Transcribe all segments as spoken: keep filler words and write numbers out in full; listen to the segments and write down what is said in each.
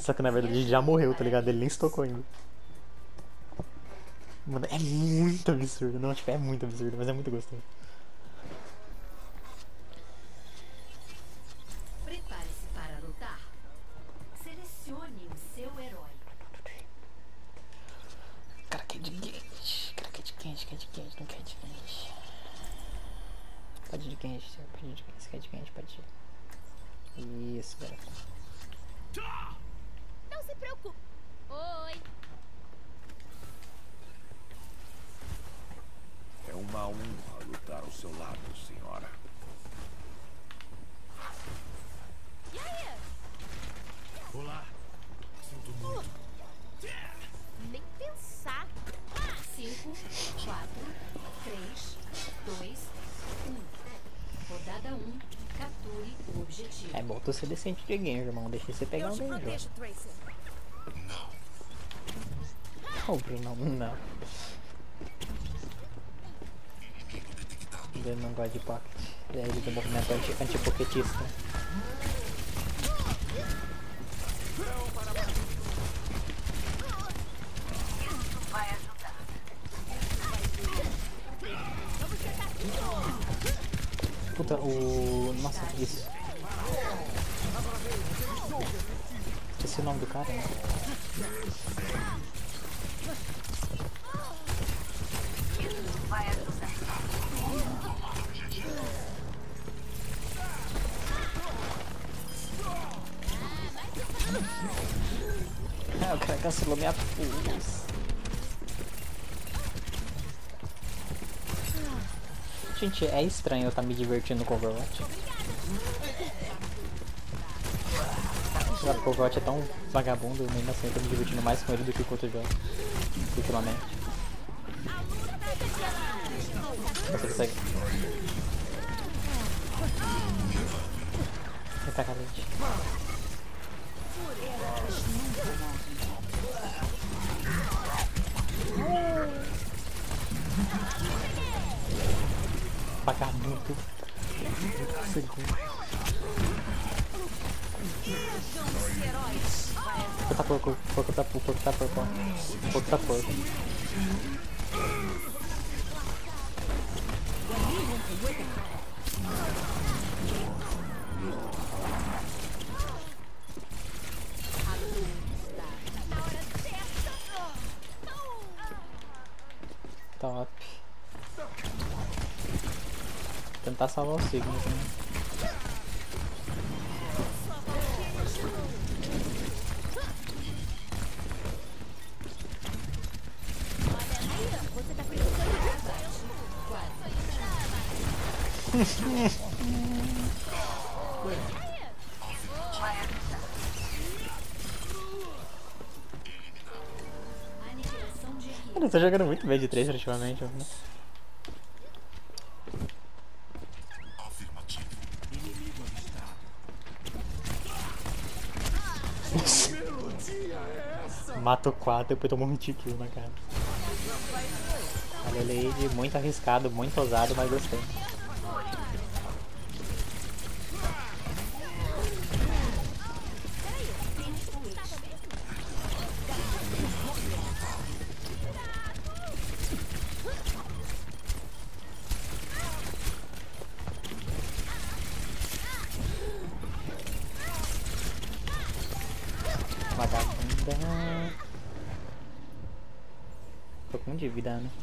Só que na verdade ele já morreu, tá ligado? Ele nem se tocou ainda. Mano, é muito absurdo. Não, tipo, é muito absurdo, mas é muito gostoso. Prepare-se para lutar. Selecione o seu herói. Cara, quer de quente. Cara, quer de quente, quer de quente, não quer de quente. Pode ir de quente, pode ir de quente, quer de quente, pode ir. Isso, velho. Não se preocupe. Oi. É uma honra lutar ao seu lado, senhora. E aí? Olá. Sinto muito. Nem pensar. cinco, quatro, três, dois, um. Rodada um. Capture o objetivo. É bom tu ser decente de game, irmão. Deixa você pegar Eu te alguém, João. protejo, Tracer. Ô, Bruno, não. Ele não gosta de pocket. E aí ele tem movimento anti- antipoquetista. Puta, o... Nossa, isso. Esqueci o nome do cara, né? Ah, o cara cancelou minha pulse. Gente, é estranho eu estar me divertindo com Overwatch. Jogar com Overwatch é tão vagabundo, mesmo assim eu tô me divertindo mais com ele do que com outros jogos. Ultimamente. Você consegue. Eita, calente. Pagar muito. Muito segundo. Porco tá porco, porco tá porco, porco tá porco. Porco tá porco. Top. Tentar salvar o Sigma também. Você tá precisando Aniquilação de Cara, eu tô jogando muito bem de três ultimamente. Né? Afirmativo. Inimigo avistado. Mato quatro e depois tomo um kill na cara. Olha ele aí, muito arriscado, muito ousado, mas gostei. Vagabunda. Tô com um de vida, né?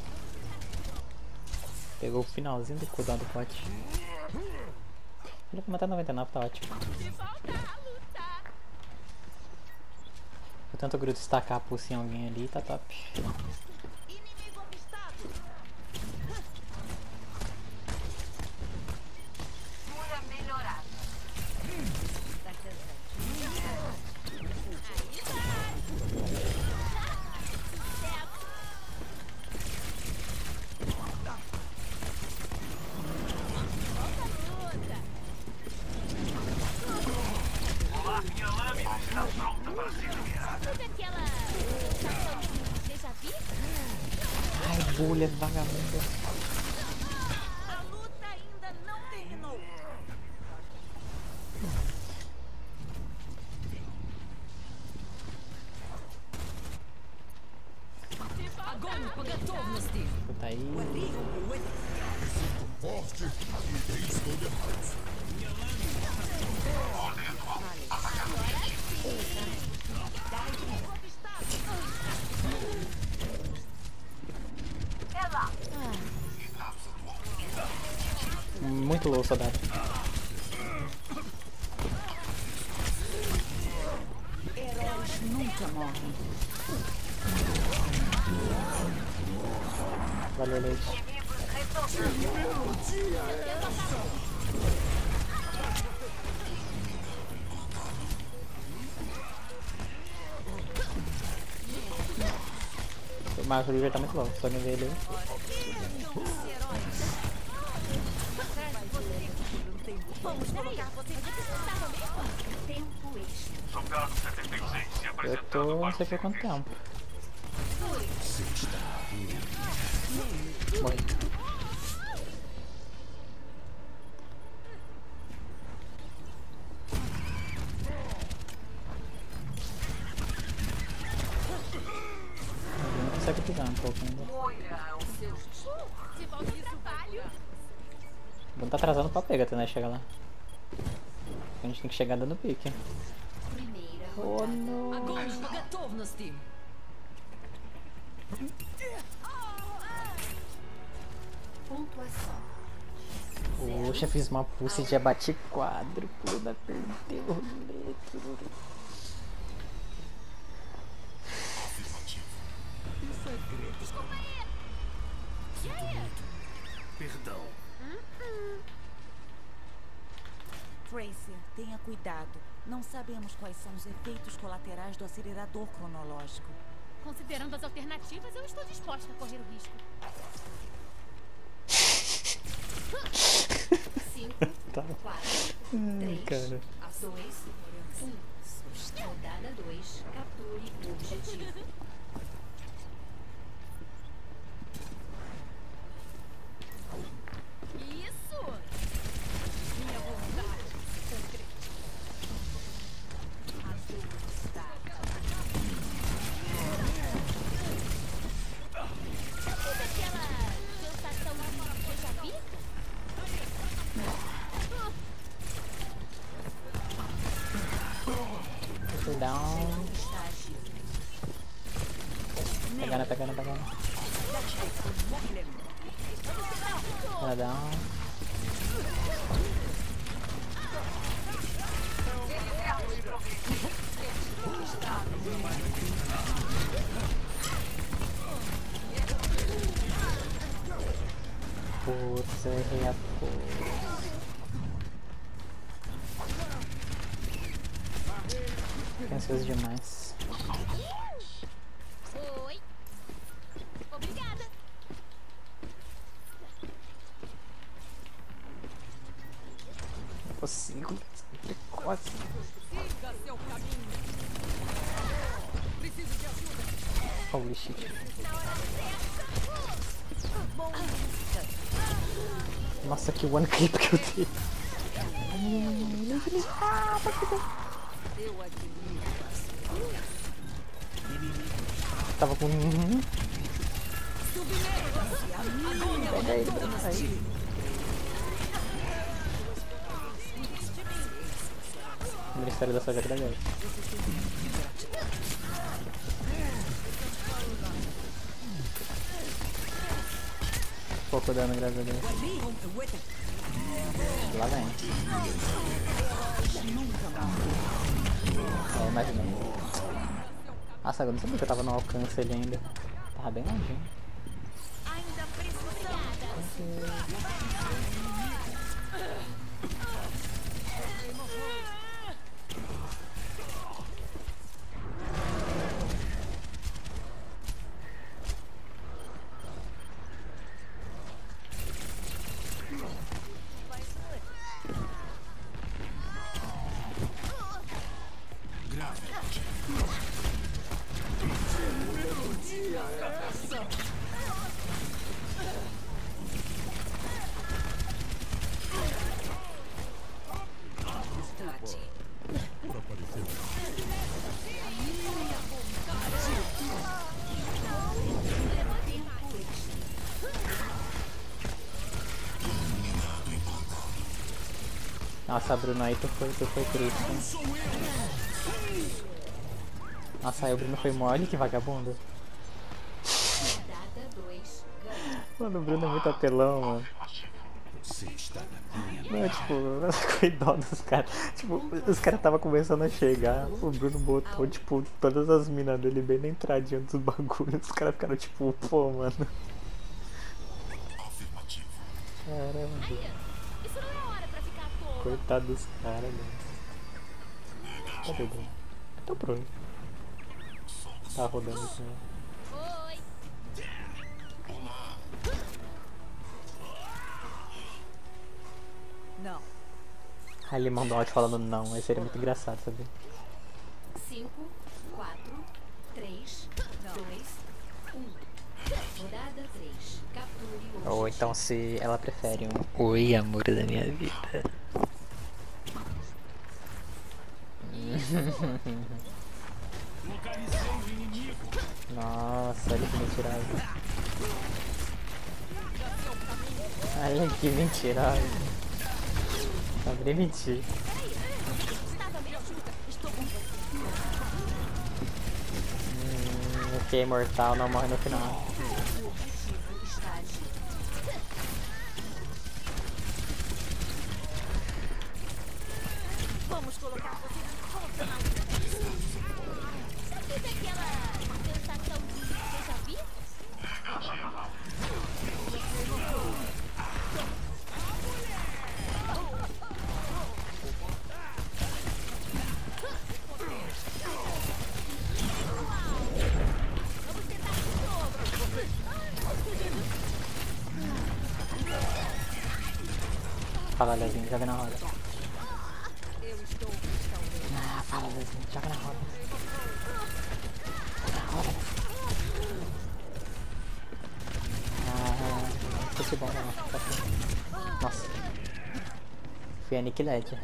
Pegou o finalzinho do cooldown do pote. Ele vai matar noventa e nove, tá ótimo. de volta a lutar. Eu tento o Gruto estacar a pulse em alguém ali, tá top. Inimigo avistado. cura melhorada. Minha lâmina está pronta para ser liberada. Sabe aquela... Déjà vu? Ai, bolha vagabunda. A luta ainda não terminou. Tá aí. Forte e estou Muito louco, soldado. Heróis nunca morrem. Valeu, leite. O Marco River tá muito louco, só me ver ele. Vamos colocar vocês de descansar mesmo? Tempo extra. Soldado setenta e seis se Eu apresentando tô para não sei por quanto tempo. Morri. Não consegue pisar um pouco ainda. De volta ao trabalho. Vamos tá atrasando pra pegar até nós chegar lá. A gente tem que chegar dando pique. Primeira Oh não. Огонь по готовности! pontuação. Poxa, fiz uma pulse e já bati quádruplo, ainda perdeu o rolê. Perdão. Tracer, tenha cuidado. Não sabemos quais são os efeitos colaterais do acelerador cronológico. Considerando as alternativas, eu estou disposta a correr o risco. cinco, Tá. quatro, Ai, três, cara. dois, um. Rodada dois. Capture o objetivo. Isso! Minha vontade se concretiza. A dor está. Sabe daquela sensação de déjà vu? Cooldown. Pegando, pegando, pegando. Cooldown. Putz, eu errei a porra. Ansioso demais. Oi. Obrigada. Não consigo. Precoce. Siga seu caminho! Preciso de ajuda! Holy shit. Nossa, que one clip que eu dei. Eu admiro. Tava com. Agônia Pega ele, pega ele. O Ministério da Saúde agradece. Pouco dano, graças a Deus. Lá vem. É, imaginei. Nossa, eu não sabia que eu tava no alcance ali ainda. Tava bem longe. Ainda precisada. para aparecer. Nossa, Bruno, aí tu foi, tu foi triste. Nossa, aí o Bruno foi mole, que vagabundo. Rodada dois. Mano, o Bruno é muito apelão, mano. Você está na minha Não, tipo, com dó dos caras. Tipo, os caras tava começando a chegar, o Bruno botou, tipo, todas as minas dele bem na entradinha dos bagulhos. Os caras ficaram tipo, pô, mano. afirmativa. Caramba, Isso não é hora pra ficar à toa. coitado dos caras, mano. Cadê o Bruno? Cadê o Bruno? Tá rodando aqui, né? Oi. Não. Aí ele mandou um áudio falando não, aí seria muito engraçado, sabe? cinco, quatro, três, dois, um. Rodada três. Capture o Ou então se ela prefere um oi, amor da minha vida. Nossa, olha que mentirosa. Olha que mentirosa. Sabe nem mentir. Hum, o que é imortal não morre no final. objetivo está agindo. Vamos colocar você de volta na luta. Sabe daquela sensação de déjà vu? Fala, Lezinho, joga na roda. Ah, fala, Lezinho, joga na roda. Joga na roda. Ah, não sei se bom, não. Nossa. Fui aniquilete.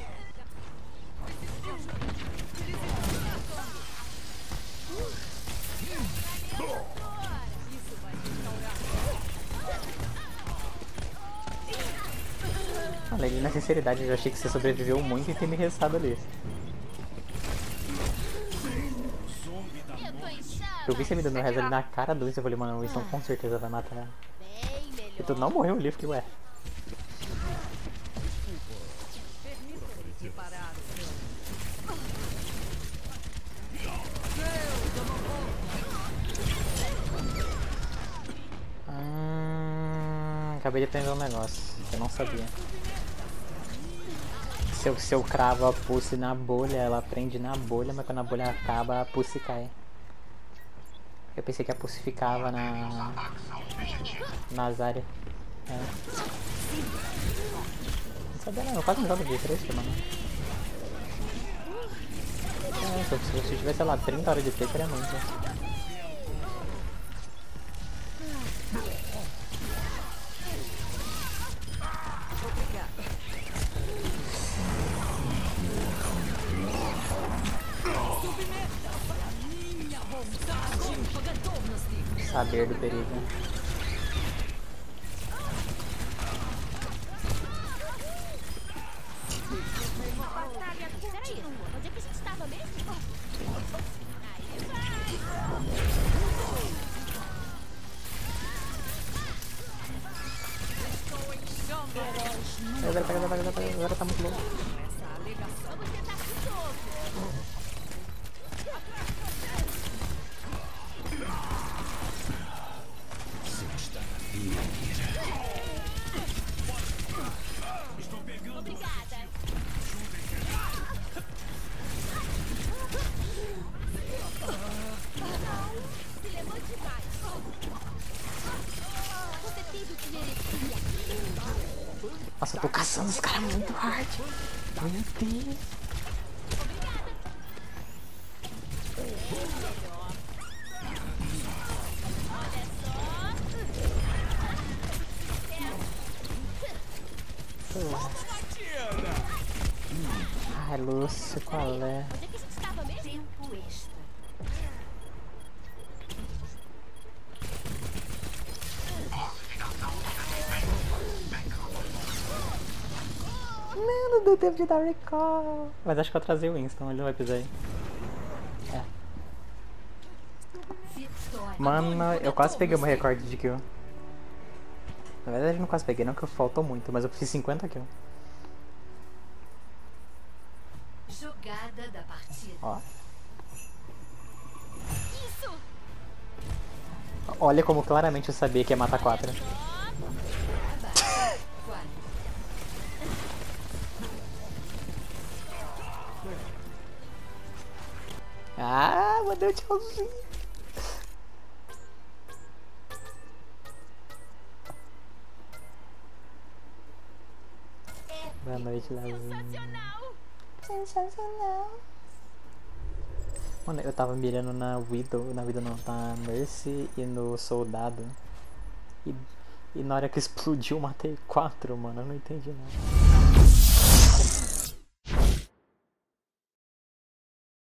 Olha, ali na sinceridade eu já achei que você sobreviveu muito e tem me restado ali. Eu tô inchada. Eu vi você me dando reza ali na cara do Winston, eu falei, mano, o Winston com certeza vai matar ela. Bem melhor. E tu não morreu ali, eu fiquei, ué. Permita-me parar o meu. Hum, acabei de aprender um negócio que eu não sabia. Se eu, se eu cravo a pulse na bolha, ela prende na bolha, mas quando a bolha acaba, a pulse cai. Eu pensei que a pulse ficava na... nas áreas. É. Não sabia não, eu quase não jogo de fresco, mano. É, se eu, se eu tivesse, sei lá, trinta horas de T, seria muito. Saber do perigo. Batalha continua. Onde é que a gente estava mesmo? Aí vai. Agora, agora, agora, agora, agora tá muito louco. Vamos tentar de novo. Você está na minha mira. Obrigada. Se levou demais. Você teve o que merecia. Nossa, eu tô caçando os caras muito hard. Meu Deus. Ai, Lúcio, qual é? Onde é que a gente estava mesmo? Tempo extra. Mano deu tempo de dar recall. Mas acho que eu atrasei o Winston, ele não vai pisar aí. É. Vitória. Mano, eu quase peguei o meu recorde de kill. Na verdade eu não quase peguei, não, que faltou muito, mas eu fiz cinquenta kills. Jogada da partida. Ó. Isso! Olha como claramente eu sabia que ia matar quatro. Abaixo. Quatro. Ah, mandei um tchauzinho. Boa noite, Lazinho. Sensacional! Sensacional. Mano, eu tava mirando na Widow, na Widow não, na Mercy e no Soldado. E, e na hora que explodiu eu matei quatro, mano, eu não entendi nada.